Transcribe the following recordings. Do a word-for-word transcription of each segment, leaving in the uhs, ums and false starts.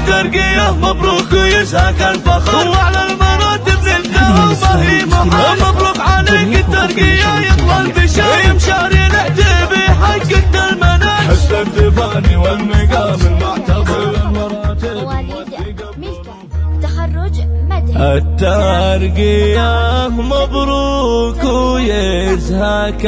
الترقية مبروك ويسهك الفخر، وعلى المراتب نلتها ما هي محال. مبروك عليك الترقية يطلع البشايم شاري نعتبي حققت المنال. حس التفاني والمقام المعتبر المراتب ملكة تخرج مدح. الترقية مبروك ويزهك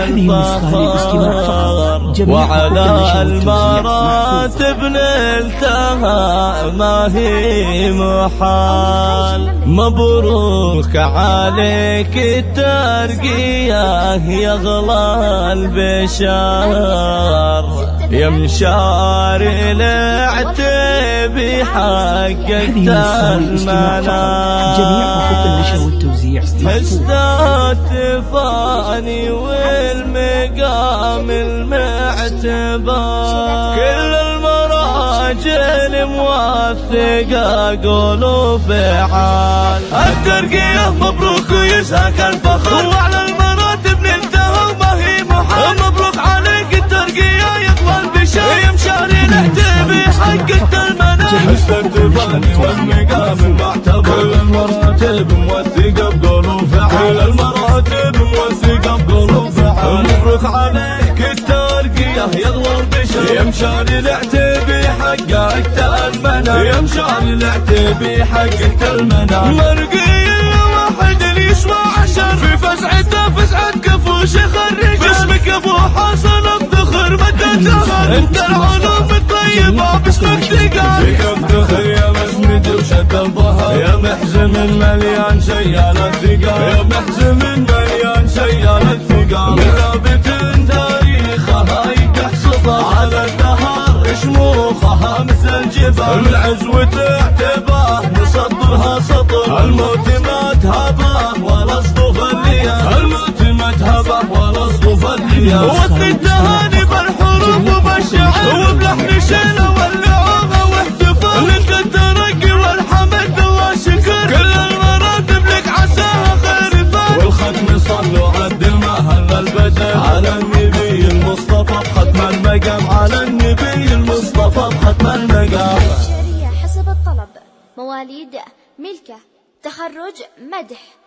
الفخر، وعلى المراتب نلتها ما هي محال. مبروك عليك الترقية يغلى البشار، يا مشاري العتبي حققت المنال. جميع حقوق النشر والتوزيع التفاني والمقام المعتبر، كل المراجل موثقة قولوا فعال. الترقية مبروك ويسهك الفخر، وعلى المراتب نلتها ما هي محال. مبروك عليك الترقية يطلع البشار، يا مشاري نعتبي حققت المنال. حس التفاني والمقام المعتبر، المراتب موثقة بقولوا فعال. المراتب موثقة بقولوا فعال. مبروك عليك الترقية يغلى البشر، يا مشاري العتبي حققت المنال. يا مشاري العتبي حققت المنال. مرقية واحد اللي يسوى عشر، في فزعته فزعة كفوش يخرج. باسمك ابو حسن افتخر مدى جهر، انت العلوم الطيبة باسمك تقال. فيك افتخر يا مسند وشد الظهر، يا محزم مليان شيال الثقال. يا محزم مليان شيال الثقال. من ثابت تاريخها يتحصفها على الدهر شموخها مثل الجبال. العزوة اعتباه نسطرها سطر، الموت ما تهبه ولا اصطف الليال. الموت ما تهبه ولا اصطف الليال. وصل التهاني بالحروف وبالشعر، وبلحن شيله واللعوبة واحتفال. لك الترقي والحمد الله شكر، كل المراتب لك عساها خير فال. والختم صلوا عد المهل البدر على النبي المصطفى بختم المقام. على النبي المصطفى بختم المقام. الشعرية حسب الطلب. مواليد ملكة تخرج مدح.